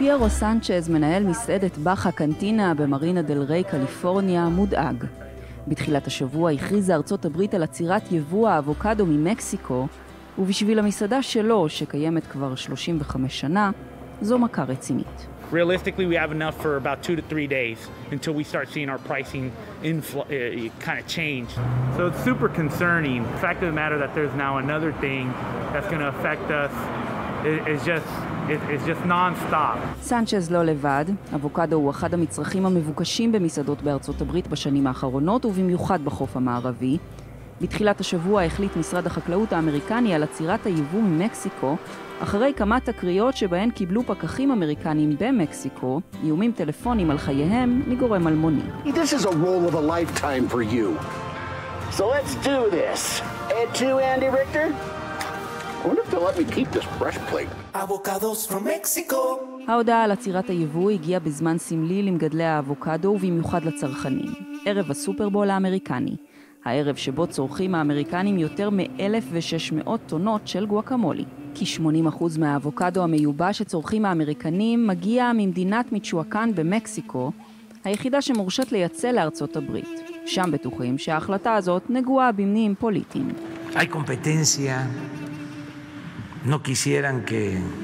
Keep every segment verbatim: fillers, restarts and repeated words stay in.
פיירו סנצ'ז, מנהל מסעדת בחה קנטינה במרינה דל ריי, קליפורניה, מודאג. בתחילת השבוע הכריזה ארצות הברית על עצירת יבוא האבוקדו ממקסיקו, ובשביל המסעדה שלו, שקיימת כבר שלושים וחמש שנה, זו מכה רצינית. Realistically, we have enough for about two to three days until we start seeing our pricing infl- uh, kind of change. So it's super concerning. The fact of the matter that there's now another thing that's going to affect us is just it's just non-stop. סנצ'ז לא לבד. אבוקדו הוא אחד המצרכים המבוקשים במסעדות בארצות הברית בשנים האחרונות, ובמיוחד בחוף המערבי. בתחילת השבוע החליט משרד החקלאות האמריקני על עצירת היבוא ממקסיקו, אחרי כמה תקריות שבהן קיבלו פקחים אמריקנים במקסיקו, איומים טלפונים על חייהם מגורם אלמוני. This is a role of a lifetime for you. So let's do this. And to Andy Richter. I wonder if they'll let me keep this breastplate. Avocados from Mexico. ההודעה על עצירת היבוא הגיעה בזמן סמלי למגדלי האבוקדו ובמיוחד לצרכנים. ערב הסופרבול האמריקני. הערב שבו צורכים האמריקנים יותר מ-אלף ושש מאות טונות של גואקמולי. כ-שמונים אחוז מהאבוקדו המיובש שצורכים האמריקנים מגיע ממדינת מיצ'ואקן במקסיקו, היחידה שמורשת לייצא לארצות הברית. שם בטוחים שההחלטה הזאת נגועה במניעים פוליטיים. Hay competencia. No quisieran que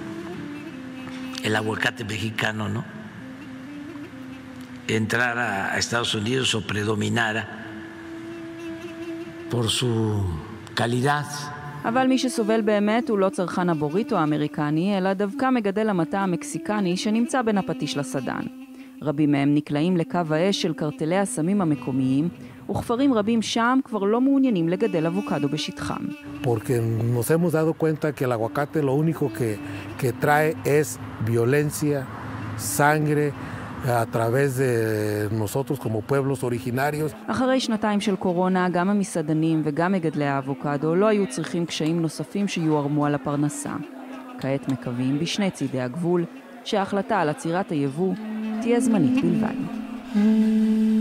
el aguacate mexicano, ¿no? entrara a Estados Unidos o predominara por su calidad. אבל מי שסובל באמת הוא לא צרכן הבוריטו האמריקני, אלא דווקא מגדל המטע המקסיקני שנמצא בין הפטיש לסדן. רבים מהם נקלעים לקו האש של קרטלי הסמים המקומיים, וכפרים רבים שם כבר לא מעוניינים לגדל אבוקדו בשטחם. Porque nos hemos dado cuenta que el aguacate lo único que, que trae es violencia, sangre, a través de nosotros como pueblos originarios. אחרי שנתיים של קורונה, גם המסעדנים וגם מגדלי האבוקדו לא היו צריכים קשיים נוספים שיוערמו על הפרנסה. כעת מקווים בשני צידי הגבול שההחלטה על עצירת היבוא תהיה זמנית בלבד.